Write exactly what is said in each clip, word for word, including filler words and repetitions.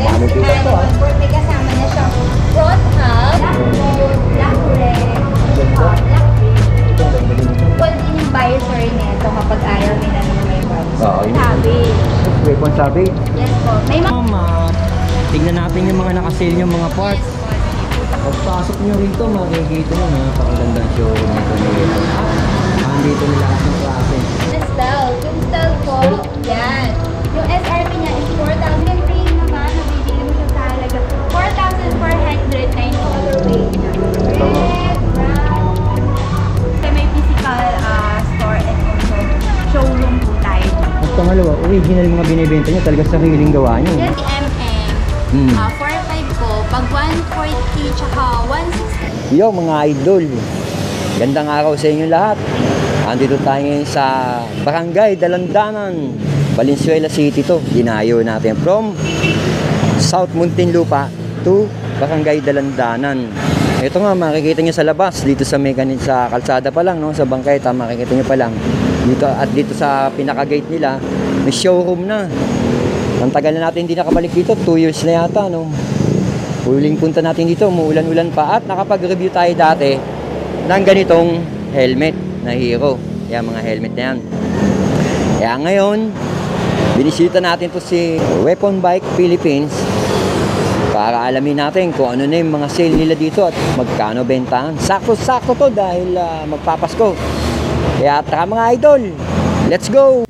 Yes, Ano dito to ah? animal. May kasama na siyang front hub, black mode, black red, uh, black red. Full din yung visor nito kapag ayaw nila na may visor. Oo, yun. Savage. Weapon sabi. Yes po. May mga... Mama, tignan natin yung mga nakasale yung mga parts. Yes po. Pagpasok nyo rito, makikita nyo na napakagandang showroom nito ni Weapon. Ah, andito na lahat ng klase. Yung style. Yung style po, yan. Yung S R P niya is four thousand. Yung frame naman, nabibili mo siya sa halaga four thousand four hundred nine colorway niya. Red, brown. So, may physical uh, store and also showroom po tayo. At pangalawa, original mga binibenta nyo, talaga sariling gawa nyo. Yan si M M. Hmm. Uh, four five po. Pag one forty tsaka one sixty. Yo mga idol, gandang araw sa inyo lahat. Andito tayo ngayon sa Barangay Dalandanan, Valenzuela City to. Dinayo natin from South Muntinlupa to Barangay Dalandanan. Ito nga, makikita nyo sa labas, dito sa mekanin sa kalsada pa lang, no? Sa bangketa, makikita nyo pa lang. Dito, at dito sa pinaka-gate nila, may showroom na. Ang tagal na natin hindi nakabalik dito, two years na yata, no? Huling punta natin dito, umuulan-ulan pa. At nakapag-review tayo dati ng ganitong helmet na Hero. Yan, mga helmet na yan. Kaya ngayon, binisita natin to si Weapon Bike Philippines para alamin natin kung ano na yung mga sale nila dito at magkano bentahan. Sakto-sakto to dahil uh, magpapasko. Kaya tara mga idol, let's go!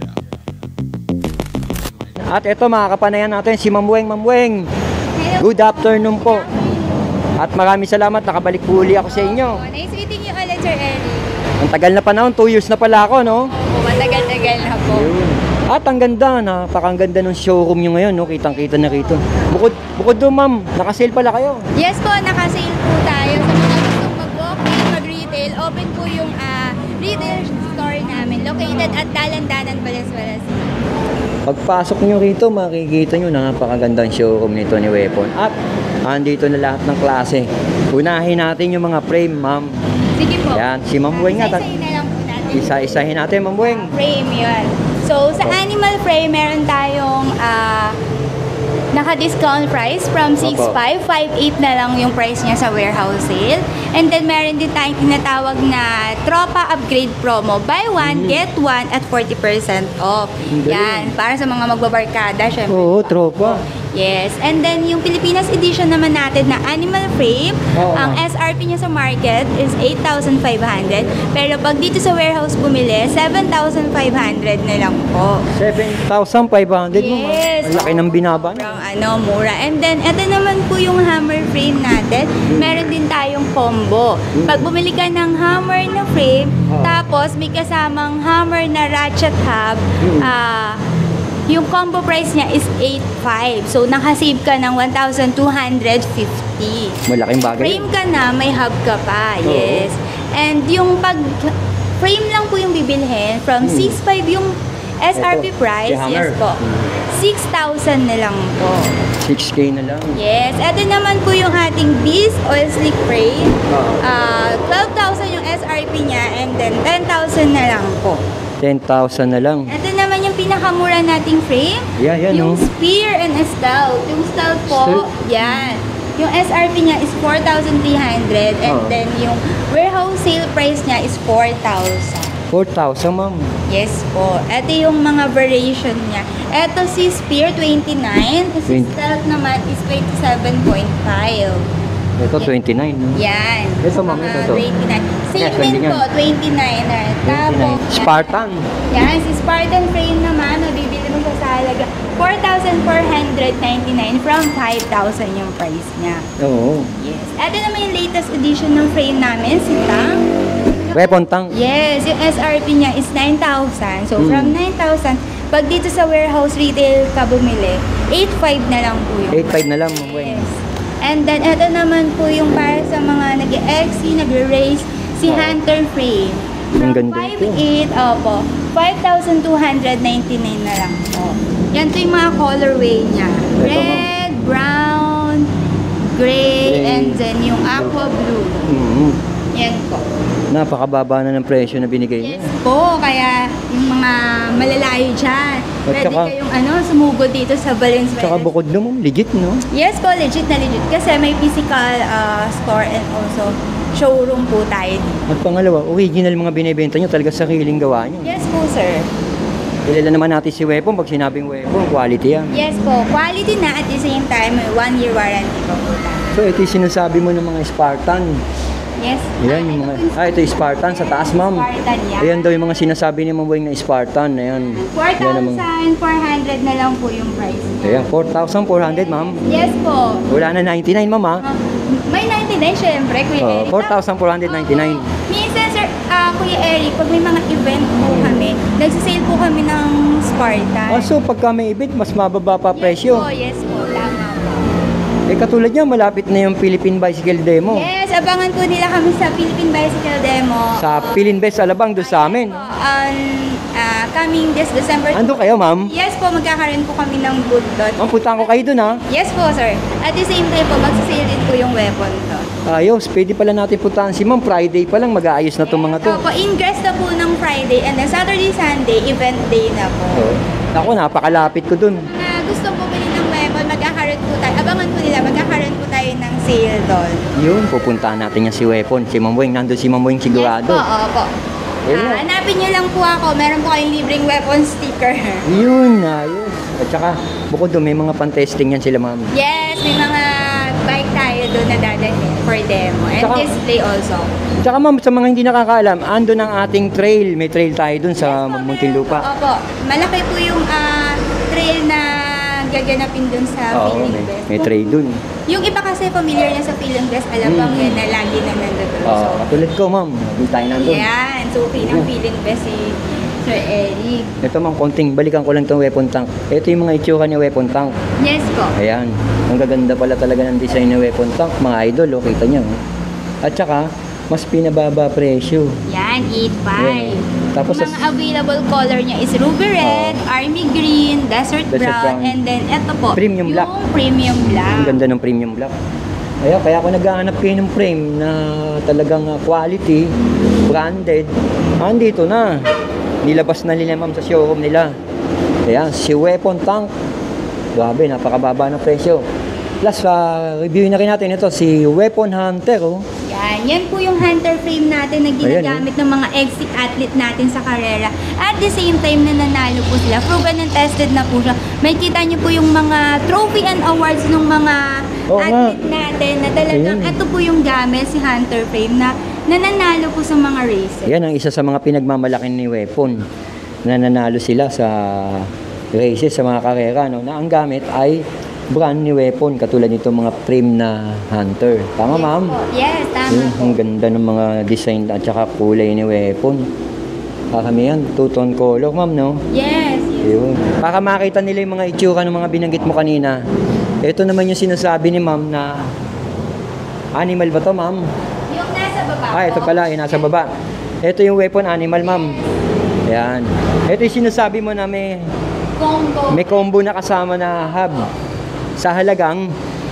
At ito mga kapanayan natin, si Ma'am Weng. Ma'am Weng, good afternoon po. At maraming salamat, nakabalik po uli ako sa inyo. Oh, nice meeting you ulit, Sir Eric. Ang tagal na panahon, two years na pala ako, no? Opo, matagal-tagal na po. At ang ganda, napakaganda ng showroom nyo ngayon, no? Kitang-kita na rito. Bukod, bukod doon, ma'am, nakasale pala kayo. Yes po, nakasale po tayo. Sa mga gustong mag-walk-in, mag-retail, open po yung uh, retail store namin located at Dalandanan, Valenzuela City. Pagpasok nyo rito, makikita nyo na napakagandang showroom nito ni Weapon. At andito na lahat ng klase. Unahin natin yung mga frame, ma'am. Sige po. Yan, si Ma'am Weng nga. Isa-isahin na lang po natin. Isa-isahin natin, Ma'am Weng. Frame yun. So, sa animal frame, meron tayong uh, naka-discount price from six five, five eight na lang yung price niya sa warehouse sale. And then, meron din tayong tinatawag na Tropa Upgrade Promo. Buy one, Mm. get one at forty percent off. Ang galing. Yan, para sa mga magbabarkada, syempre. Oo, tropa. Yes. And then, yung Pilipinas edition naman natin na animal frame, Oo. ang S R P niya sa market is eight thousand five hundred. Pero pag dito sa warehouse bumili, seven thousand five hundred na lang po. seven thousand five hundred mo, ma'am. Yes. Ang laki ng binaba na. Sobrang ano, mura. And then, ito naman po yung hammer frame natin. Meron din tayong combo. Pag bumili ka ng hammer na frame, Oh. tapos may kasamang hammer na ratchet hub, Mm. ah, yung combo price niya is eight five. So, nakasave ka ng one thousand two hundred fifty. Malaking bagay. Frame ka na, may hub ka pa. Oo. Yes. And yung pag frame lang po yung bibilhin, from Hmm. six five yung S R P Ito, price. si hammer. Yes po. Hmm. six thousand na lang po. six K na lang. Yes. Ito naman po yung ating Beast Oil Slick Frame. Oo. Ah, twelve thousand yung S R P niya and then ten thousand na lang po. ten thousand na lang. Ito naman yung pinakamura nating frame. Yeah, yan, Yung oh. Spear and Stout. Yung Stout po, Stout? yan. Yung S R P niya is four thousand three hundred and Oh. then yung warehouse sale price niya is four thousand. four thousand, ma'am. Yes po. Ito yung mga variation niya. Ito si Spear twenty-nine. Si twenty. Stout naman is twenty-seven point five. Ito, twenty-nine. No? Yan. Ito, ma'am, Mga ito, ito. twenty-nine. Same Yes, din hindi po, twenty-nine. Tapos, Spartan. yan, si Spartan frame naman, nabibili mo siya sa halaga four thousand four hundred ninety-nine from five thousand yung price niya. Oo. Yes. Ito naman yung latest edition ng frame namin, si Tang. Weapon tank. Yes, yung S R P niya is nine thousand. So, Hmm. from nine thousand, pag dito sa warehouse retail ka bumili, eight five na lang po yung eight five na lang, ma'am Weng. Yes. And then, ito naman po yung para sa mga nag-X C, nag-race, si Oh. Hunter frame. Ang ganda five ito. eight, opo, five thousand two hundred ninety-nine na lang po. Yan to yung mga colorway niya. Ito, Red, brown, gray, Gray. and then yung aqua blue. Mm-hmm. Yan po. Napakababa na ng presyo na binigay niya. Yes po, kaya yung mga malalayo dyan, At pwede saka- kayong ano, sumugod dito sa Valenzuela. Tsaka bukod naman, legit, no? Yes po, legit na legit. Kasi may physical uh, store and also showroom po tayo dito. At pangalawa, original mga binibenta nyo, talaga sariling gawa nyo. Yes po, sir. Kilala naman natin si Weapon, pag sinabing Weapon, quality yan. Yes po, quality na at the same time, may one year warranty po po tayo. So, ito yung sinasabi mo ng mga Spartan. Yes. Yan, yung mga, ah, ito yung Spartan sa taas, ma'am. Spartan yan. Ayan daw yung mga sinasabi ni Ma'am Weng na Spartan. Ayan. four Yan ang mga- thousand four hundred na lang po yung price niya. Ayan, four thousand four hundred, ma'am. Yes po. Wala na ninety-nine, ma'am, ha? Ah, may ninety-nine syempre, Kuya Oh, Eric. four thousand four hundred ninety-nine. Oo. Minsan, sir, ah, Kuya Eric, pag may mga event po kami, nagsisale po kami ng Spartan. Ah, so pagka may event, mas mababa pa presyo. Yes po, yes po, tama po. Eh, katulad niya, malapit na yung Philippine Bicycle Demo. Yes, abangan po nila kami sa Philippine Bicycle Demo. Sa Philinvest Alabang, doon sa amin. Po, on ah, coming this December. Ando kayo, ma'am? Yes po, magkakaroon po kami ng booth doon. Ma'am, puntahan ko kayo doon, ha? Yes po, sir. At the same time po, magsisale din po yung weapon to. Ayos, pwede pala natin puntahan si ma'am. Friday pa lang, mag-aayos na itong mga to. Opo, ingress na po ng Friday and then Saturday, Sunday, event day na po. So, ako, napakalapit ko doon. Na gusto po bili ng weapon, magkakaroon po tayo. Abangan po nila, magkakaroon po tayo ng sale doon. Yun, pupuntahan natin niya si Weapon. Si Ma'am Weng, nandun si Ma'am Weng sigurado. Yes po, opo. Yun Ah, na. hanapin niyo lang po ako. Meron po kayong libreng weapon sticker. Yun, ayos. At saka, bukod doon, may mga pan-testing yan sila, ma'am. Yes, may mga bike tayo doon na dadalhin for demo. And Saka- display also. Tsaka ma'am, sa mga hindi nakakaalam, ando ang ating trail. May trail tayo dun sa Yes po, Muntinlupa. meron po. Opo. Malaki po yung ah, trail na gaganapin dun sa Oo, Feeling may, Best. may trail dun. Yung iba kasi familiar na sa Feeling Best, alam bang Mm. yun na lagi na nandun. Oo, So, katulad ko, ma'am. Hindi tayo nandun. yan. So, okay ng Feeling Best si Sir Eric. Ito ma'am, konting balikan ko lang itong weapon tank. Ito yung mga itsura ni weapon tank. Yes po. Ayan. Ang gaganda pala talaga ng design ni weapon tank. Mga idol, oh, kita niyo. oh. At saka, mas pinababa presyo. Yan, eight Yan, five. oh. Tapos Yung sa- mga available color niya is ruby red, army green, desert, Desert brown, brown. and then eto po. Premium yung black. premium black. Ang ganda ng premium black. Kaya, kaya ako naghahanap kayo ng frame na talagang ah, quality, branded. Ah, andito na. Nilabas na nila ma'am sa showroom nila. Kaya, si Weapon Tank. Grabe, napakababa ng presyo. Plus, uh, review na rin natin ito, si Weapon Hunter. Oh. Yan, yan po yung hunter frame natin na ginagamit ng mga exit athlete natin sa karera. At the same time na nanalo po sila. Proven and tested na po siya. May kita niyo po yung mga trophy and awards ng mga Oo nga. athlete natin na talagang Ayun. ito po yung gamit, si hunter frame na nananalo po sa mga races. Yan ang isa sa mga pinagmamalaki ni Weapon. Na nanalo sila sa races, sa mga karera. No? Na ang gamit ay brand ni Weapon, katulad nito mga frame na Hunter. Tama, Yes ma'am? po. Yes, tama Yun, po. ang ganda ng mga design at saka kulay ni Weapon. Kakami yan, two-tone color, ma'am, no? Yes, yes. Yun. Para makita nila yung mga itsura ng mga binanggit mo kanina. Ito naman yung sinasabi ni ma'am na animal ba to, ma'am? Yung nasa baba Ah, ito po. pala, yung nasa baba. Ito yung weapon animal, ma'am. Ayan. Ito yung sinasabi mo na may, Combo. may combo na kasama na hub. Sa halagang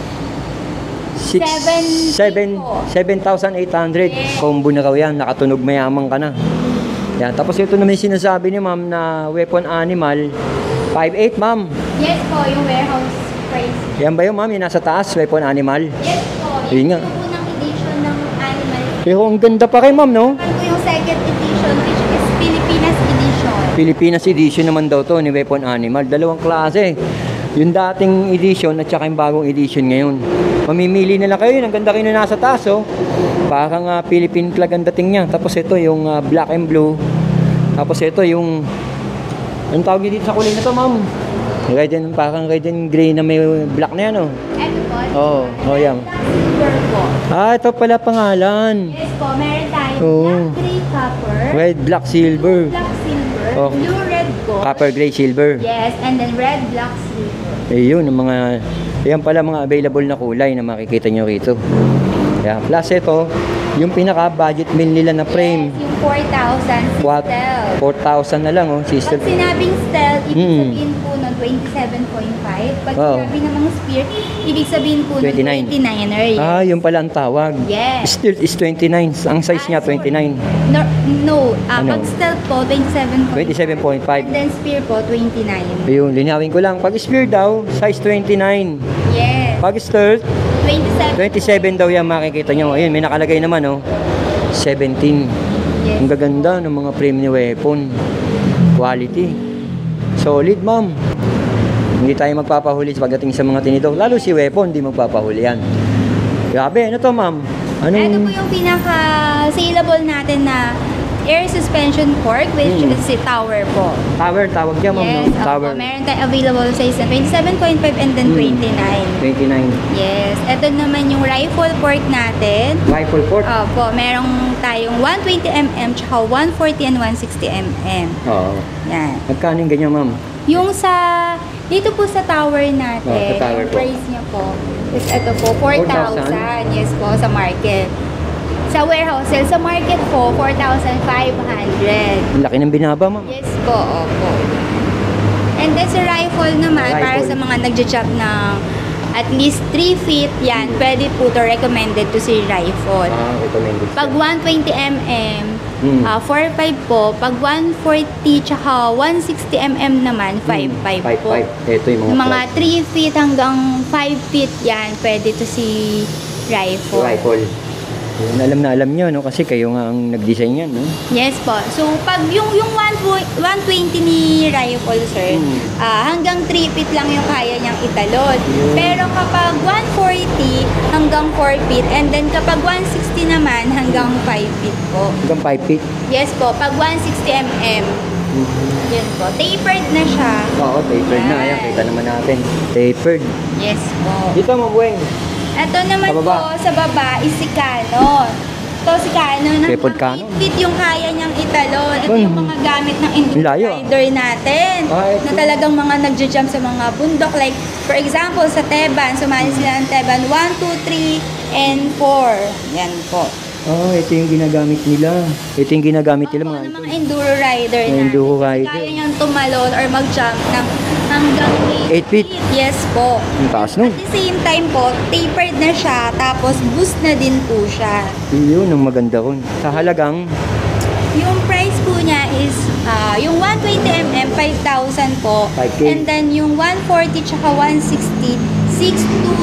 six- Seven seven- po. seven thousand eight hundred. Yes. Combo na raw yan. Nakatunog mayaman ka na. Yan. Tapos ito naman yung sinasabi ni ma'am na weapon animal. five eight, ma'am. Yes po, yung warehouse price. Yan ba yun, ma'am? Yung nasa taas, weapon animal. Yes po. Yun Yan nga. po po ng edition ng animal. Pero ang ganda pa kay ma'am, no? Ano po yung second edition which is Pilipinas edition. Pilipinas edition naman daw to ni Weapon Animal. Dalawang klase. Yung dating edition at saka yung bagong edition ngayon. Mamimili na lang kayo. Ang ganda kayo na nasa taas, oh. Parang uh, Philippine flag ang dating niya. Tapos ito yung uh, black and blue. Tapos ito yung... Anong tawag niyo dito sa kulay na to, ma'am? Red and, parang red and gray na may black na yan, oh. Ito po. Oo, oh, yan. Silver po. Ah, ito pala pangalan. Yes po, meron tayo Oo. black, gray, copper. Red, black, silver. Black, silver. Oh. Blue, red, gold. Copper, gray, silver. Yes, and then red, black, silver. Ayun, ang mga, yan pala mga available na kulay na makikita nyo rito. Yan. Plus ito, Yung pinaka-budget meal nila na frame, Yes, yung four thousand what? stealth. four thousand na lang, oh, sister. Pag sinabing stealth, ibig Mm. sabihin po nun twenty-seven point five. Pag Wow. sinabi namang spear, ibig sabihin po nun twenty-nine. twenty-niner. Yes. Ah, yung pala ang tawag. Yes. Still is twenty-nine. Ang size Ah, niya, sorry. twenty-nine. No, no. Ah, Ano? pag stealth po, twenty-seven point five. twenty-seven point five. And then spear po, twenty-nine. Ayun, linawin ko lang. Pag spear daw, size twenty-nine. Yes. Pag stealth, twenty-seven. twenty-seven daw yan, makikita nyo. Ayun, may nakalagay naman, oh. seventeen. Yes. Ang gaganda ng mga frame ni weapon. Quality. Solid, ma'am. Hindi tayo magpapahuli pagdating sa mga tinidor. Lalo si weapon, hindi magpapahuli yan. Grabe, ano to, ma'am? Anong... Ito po yung pinaka-saleable natin na air suspension fork, which Hmm. is si tower po. Tower, tawag niya, ma'am, Yes, no? Tower. opo. Meron tayong available size na twenty-seven point five and then Hmm. twenty-nine. twenty-nine. Yes. Ito naman yung rifle fork natin. Rifle port. Opo, merong tayong one twenty millimeter, tsaka one forty and one sixty millimeter. Oo. Yan. Magkano yung ganyan, ma'am? Yung sa, dito po sa tower natin, Oh, sa tower yung po. price niya po, is ito po, four thousand. Yes po, sa market. Sa warehouse sale, sa market po, four thousand five hundred. Ang laki ng binaba, ma'am. Yes po, opo. And then sa rifle naman, para Rifle. sa mga nagja-chop ng at least three feet, yan, pwede po to recommended to si rifle. Ah, recommended. Pag one twenty millimeter, Hmm. ah, four five po. Pag one forty tsaka one sixty millimeter naman, five five five po. five. Ito yung mga, Mga three feet hanggang five feet yan, pwede to si rifle. rifle. Yun, alam na alam nyo, no? Kasi kayo nga ang nag-design yan, no? Yes po. So, pag yung, yung one twenty ni rifle, sir, Hmm. ah, hanggang three feet lang yung kaya niyang italon. Yun. Pero kapag one forty hanggang four feet, and then kapag one sixty naman hanggang five feet po. Hanggang five feet. Yes po, pag one sixty millimeter, yun po. Tapered na siya. Oo, tapered na. Ayan, kita naman natin. Tapered. Yes po. Dito, mabueng. Ito naman Sa baba. po, sa baba, is si Canon. Ito si Canon, Tripod hanggang Canon. eight feet yung kaya niyang italon. Ito Hmm. yung mga gamit ng Ang layo, ah. rider natin. Ah, ito. Na talagang mga nagja-jump sa mga bundok. Like, for example, sa Teban, sumali sila ng Teban one, two, three, and four. Yan po. Oh, ito yung ginagamit nila. Ito yung ginagamit nila, Opo, mga ng idol. mga enduro rider Mga natin. enduro Kasi rider. Kaya niyang tumalon or mag-jump ng hanggang Eight feet. Yes po. Ang taas nun. At the same time po, tapered na siya, tapos boost na din po siya. Yun ang maganda ron. Sa halagang, Yung price po niya is, ah, yung one twenty millimeter, five thousand po. five K. And then yung one forty tsaka one sixty, six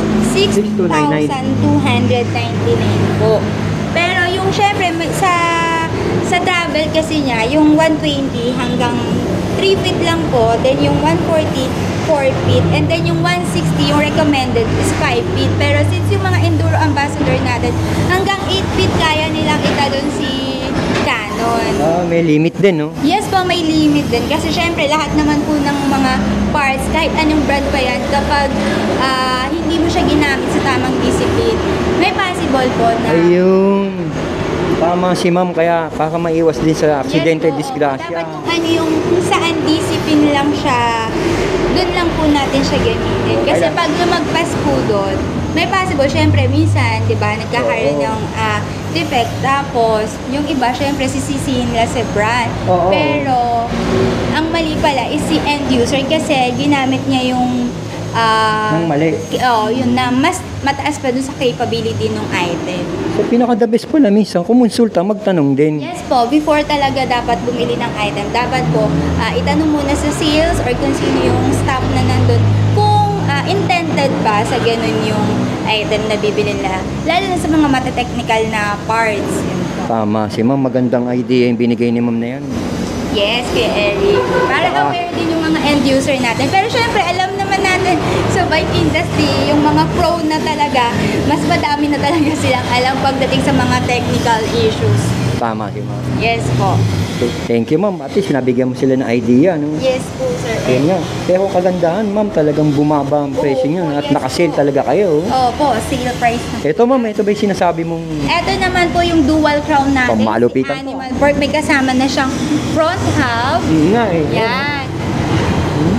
thousand two hundred ninety-nine po. Pero yung syempre, may- sa sa travel kasi niya, yung one twenty hanggang three feet lang po. Then yung one forty, four feet. And then yung one sixty, yung recommended is five feet. Pero since yung mga enduro ambassador natin, hanggang eight feet kaya nilang italon si Canon. ah, may limit din, no? Yes po, may limit din. Kasi syempre, lahat naman po ng mga parts, kahit anong brand pa yan, kapag ah, hindi mo siya ginamit sa tamang discipline, may possible po na... Ayun. Tama si ma'am, kaya para maiwas din sa aksidente, Yes po, disgrasya. dapat kung ano yung kung saan discipline lang siya, doon lang po natin siya gamitin. Kasi Kaya- pag lumagpas po doon, may possible, syempre, minsan, di ba, nagkakaroon Oo. ng ah, defect. Tapos, yung iba, syempre, sisisihin nila sa brand. Oo. Pero, ang mali pala is si end user kasi ginamit niya yung ah, Nang mali. oh, yun na mas mataas pa dun sa capability ng item. So, pinaka-the best pala, minsan, kumonsulta, magtanong din. Yes po, before talaga dapat bumili ng item, dapat po ah, itanong muna sa sales or kung sino yung staff na nandun kung ah, intended ba sa ganun yung item na bibili nila. Lalo na sa mga mata-technical na parts. Yun po. Tama, si ma'am, magandang idea yung binigay ni ma'am na yan. Yes, Kuya Eric. Para Ah. aware din yung mga end user natin. Pero syempre, alam naman natin sa bike industry, yung mga pro na talaga, mas madami na talaga silang alam pagdating sa mga technical issues. Tama si ma'am. Yes po. So, thank you, ma'am. At least, nabigyan mo sila ng idea, no? Yes po, sir. Yan nga. Pero kagandahan, ma'am, talagang bumaba ang presyo niyo at yes nakasale po. talaga kayo. Opo, sale price na. Ito, ma'am, ito ba yung sinasabi mong Ito naman po yung dual crown natin. Pamalupitan Si to, Animal Pork. May kasama na siyang front half. Yun nga eh. Yan.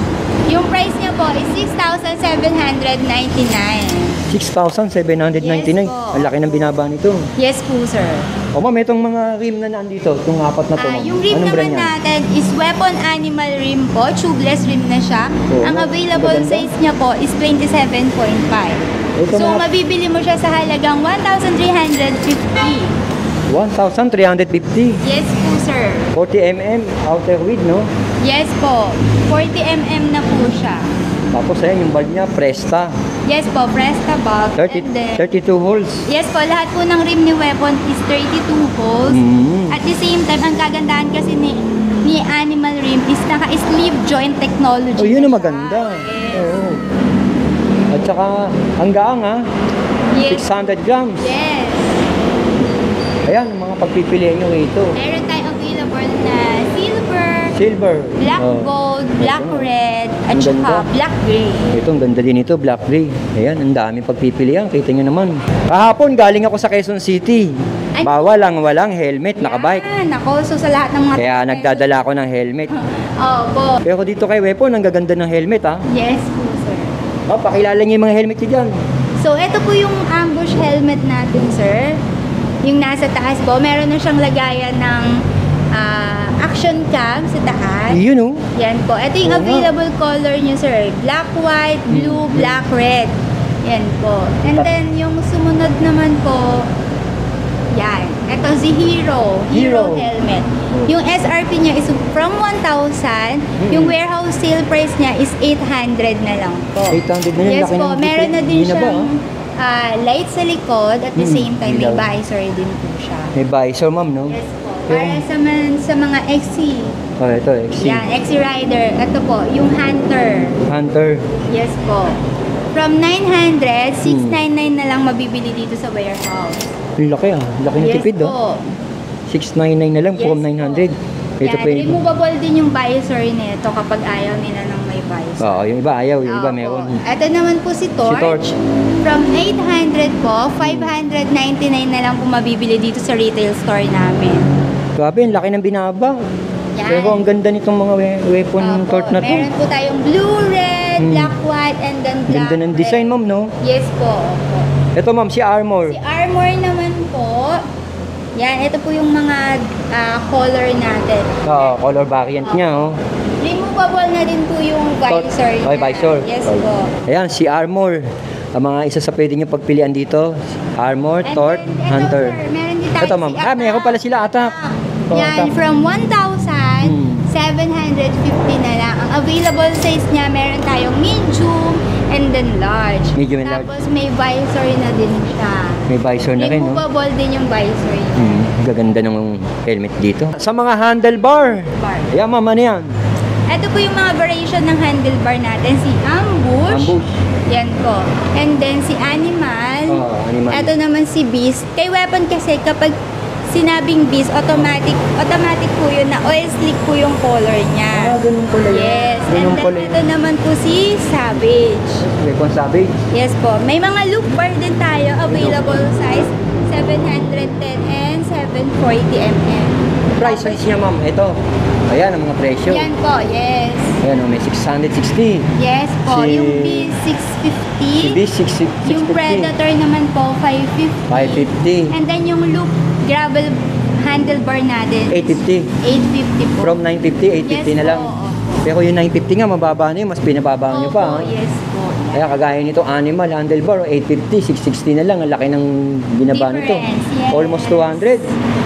Yung price niya po is six thousand seven hundred ninety-nine. six thousand seven hundred ninety-nine. Yes po. Ang laki ng binaba nito. Yes po, sir. O ma'am, itong mga rim na nandito, itong apat na to, Ah, ma'am. yung rim Anong brand naman yan? natin is Weapon Animal rim po. Tubeless rim na siya. Oo, Ang available maganda. size niya po is twenty-seven point five. Ito So, mga- mabibili mo siya sa halagang one thousand three hundred fifty. one thousand three hundred fifty. Yes po, sir. forty millimeter outer width, no? Yes po. forty millimeters na po siya. Tapos ayan, yung bulb niya, Presta. Yes po, Presta bulb. thirty, And then, thirty-two holes. yes po, lahat po ng rim ni Weapon is thirty-two holes. Mm. At the same time, ang kagandahan kasi ni, ni Animal Rim is naka-sleeve joint technology. Oh, yun ang na siya. maganda. Yes. Oo. At saka, ang gaang ha, Yes. six hundred grams. Yes. Ayan, ang mga pagpipilian nyo rito. Meron tayong available na silver, Silver. black Oh. gold, black Ito. red, at Ang saka ganda. black gray. Ito, ang ganda din ito, black gray. Ayan, ang dami pagpipilian. Kita nyo naman. Kahapon, galing ako sa Quezon City. Ay. Bawal ang walang helmet, nakabike. Yan, ako, so sa lahat ng mga... Kaya nagdadala ako ng helmet. Opo. Pero dito kay Weapon, ang gaganda ng helmet ha. Yes po, sir. Oh, pakilala niyo yung mga helmet niyo dyan. So, ito po yung ambush helmet natin, sir. Yung nasa taas po, meron na siyang lagayan ng ah, action cam sa taas. Yun oh. Yan po. Ito yung Oo nga. available color niyo, sir. Black, white, blue, Mm. black, red. Yan po. And then, yung sumunod naman po, yan. Ito si Hero. Hero, Hero. helmet. Yung S R P niya is from one thousand. Mm. Yung warehouse sale price niya is eight hundred na lang po. eight hundred na yun, Yes laki po. ng Meron na difference. din Hindi na ba, siyang ah, light sa likod. At the Mm, same time, may ilaw. visor din po siya. May visor, ma'am, no? Yes po. Para sa, man, sa mga X C. Oh, ito, X C. Yan, X C Rider. Ito po, yung Hunter. Hunter. Yes po. From nine hundred, Hmm. six ninety-nine na lang mabibili dito sa warehouse. Ang laki ah. Laki ng Yes tipid po. oh. six ninety-nine na lang, Yes from po. nine hundred. Ito Yan, pa yung... removable din yung visor nito kapag ayaw nila ng may visor. Oo, yung iba ayaw, yung iba Opo. meron. Ito naman po si Torch. Torch. From eight hundred po, five ninety-nine na lang po mabibili dito sa retail store namin. Grabe, ang laki ng binaba. Yan. Pero ang ganda nitong mga we- weapon Opo. torch na to. Meron po tayong blue, red, Hmm. black, white, and then black, Ganda ng design, red. ma'am, no? Yes po. Opo. Ito, ma'am, si Armor. Si Armor naman po, yan, ito po yung mga ah, color natin. Oo, color variant niya, oh. Removable na din po yung visor Torch. Oh, niya. visor. Yes Oh. po. Ayan, si Armor. Ang mga isa sa pwede niyo pagpilian dito. Armor, And Torch, then, ito, Hunter. sir, meron din tayo Ito, ma'am. si Ah, meron pala sila Attack. Oh, Yan, Attack. from one thousand seven hundred fifty na lang. Ang available size niya, meron tayong medium and then large. Medium and large. Tapos may visor na din siya. May visor na rin, no? Removable din yung visor niya. Hmm, ang gaganda ng helmet dito. Sa mga handlebar. Bar. Ayan, ma'am, ano yan? Ito po yung mga variation ng handlebar natin. Si Ambush. Ambush. Yan po. And then si Animal. Oh, Animal. Ito naman si Beast. Kay Weapon kasi kapag sinabing Beast, automatic automatic po yun na oil slick po yung color Ah, niya. ganun pala yun. Yes. Ganun And then pala ito yun. naman po si Savage. Weapon Savage. Yes po. May mga loop bar din tayo. Available size seven ten and seven forty millimeters. Price range niya, ma'am. Ito. Ayan, ang mga presyo. Yan po. Yes. Ayan, oh, may six sixty. Yes po. Si- Yung B six fifty. Si B six fifty. Yung Predator naman po, five fifty. five fifty. And then yung loop gravel handlebar natin, eight fifty. eight fifty po. From nine fifty, eight fifty Yes na lang. po, opo. Pero yung nine fifty nga, mababa na yun. Mas binababa nyo Opo, pa. ha? yes po. Kaya kagaya nito, Animal, handlebar, eight fifty, six sixty na lang. Ang laki ng binaba nito. Difference, yes. Almost two hundred.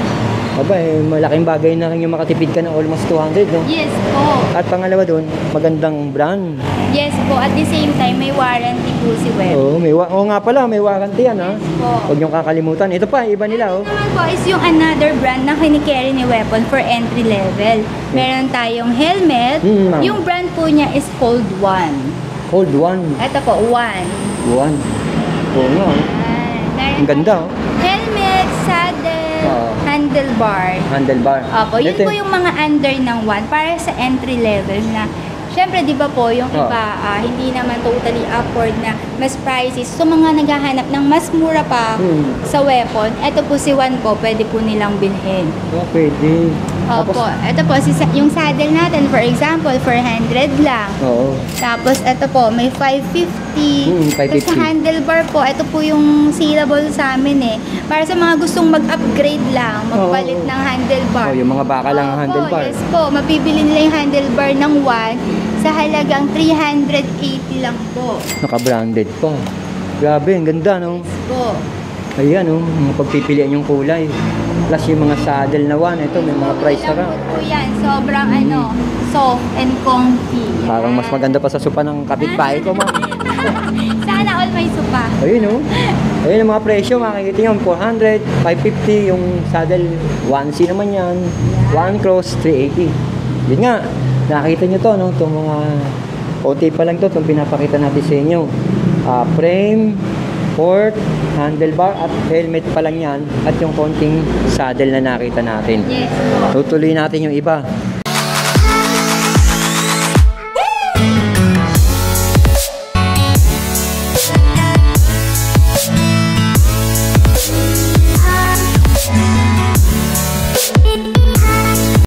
Aba, eh, malaking bagay na rin yung makatipid ka ng almost two hundred, no? Yes po. At pangalawa doon, magandang brand. Yes po. At the same time, may warranty po si Web. Oo, may wa- oo nga pala, may warranty yan, ha? Yes po. Huwag niyong kakalimutan. Ito pa, iba nila, oh. Ito naman po is yung another brand na kinikerry ni Weapon for entry level. Meron tayong helmet. Mm, ma'am. Yung brand po niya is Cold One. Hold one. Ito po, One. One. Oo nga, oh. Ayan. Meron Ang ganda, oh. helmet, saddle, Oo. handlebar. Handlebar. Opo, yun Ito, po yung mga under ng one para sa entry level na syempre, di ba po, yung Oo. iba, ah, hindi naman totally upward na mas prices. So, mga naghahanap ng mas mura pa Hmm. sa weapon, eto po si One po, pwede po nilang bilhin. Oh, pwede. Tapos, Opo, ito po, si, yung saddle natin, for example, four hundred lang. oo. Tapos, ito po, may five fifty. Hmm, five Tapos fifty. sa handlebar po, ito po yung saleable sa amin eh. Para sa mga gustong mag-upgrade lang, magpalit Oo. ng handlebar. Oh, yung mga baka lang ang Opo, handlebar. yes po, mapibili nila yung handlebar ng one sa halagang three hundred eighty lang po. Naka-branded pa. Grabe, ang ganda, no? Yes po. Ayan, no? Mga pagpipilian yung kulay. Plus yung mga saddle na one, ito may mga price na ka. Malambot po yan, sobrang ano, soft and comfy. Yan. Parang mas maganda pa sa sopa ng kapitbahay ko, ma'am. Sana all may supa. Ayun, no? Ayun ang mga presyo, makikita nyo, four hundred, five fifty, yung saddle, one C naman yan, one cross, three eighty. Yun nga, nakita nyo to, no? Itong mga, konti pa lang to, itong pinapakita natin sa inyo. Ah, frame, port, handlebar, at helmet pa lang yan, at yung konting saddle na nakita natin. Yes po. Tutuloy natin yung iba.